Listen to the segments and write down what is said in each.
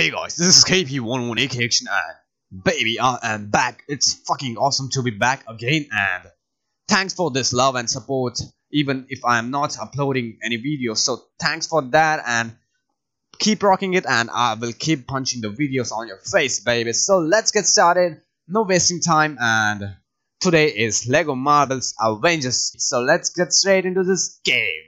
Hey guys, this is KP11 AK Action, and baby, I am back. It's fucking awesome to be back again, and thanks for this love and support, even if I am not uploading any videos. So thanks for that, and keep rocking it, and I will keep punching the videos on your face, baby. So let's get started, no wasting time, and today is Lego Marvel's Avengers. So let's get straight into this game.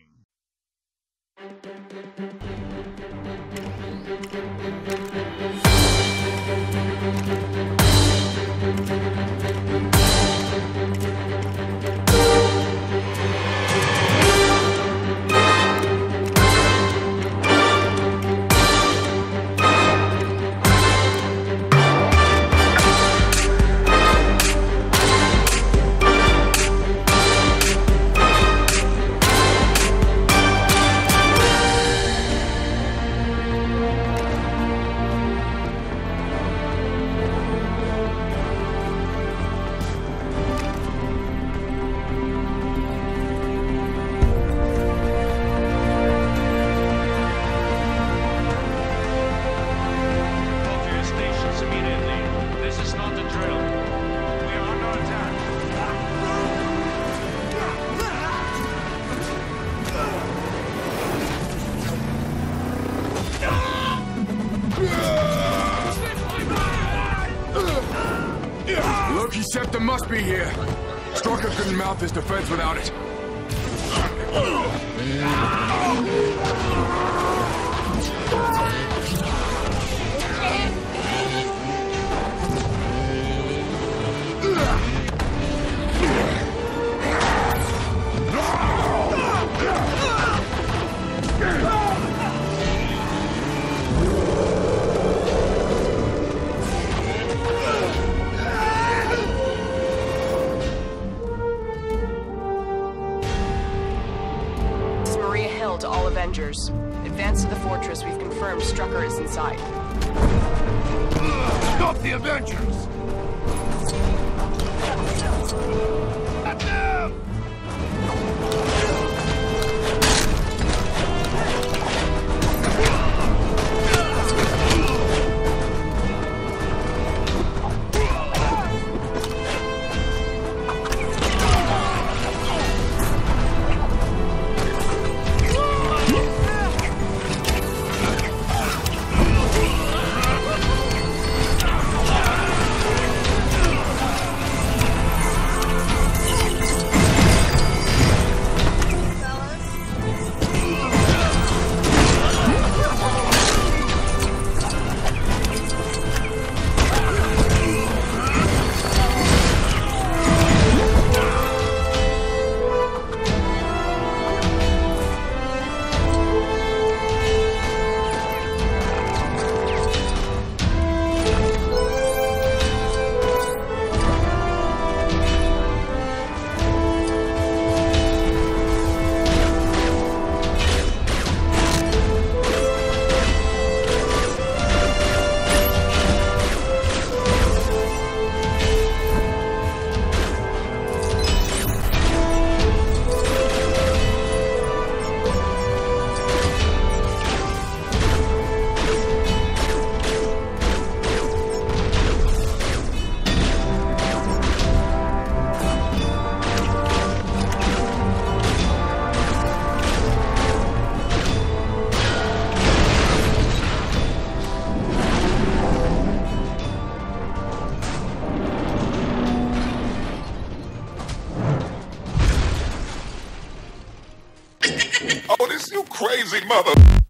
Loki Septim must be here. Strucker couldn't mount this defense without it. To all Avengers. Advance to the fortress. We've confirmed Strucker is inside. Stop the Avengers! At them! Oh, this you crazy mother...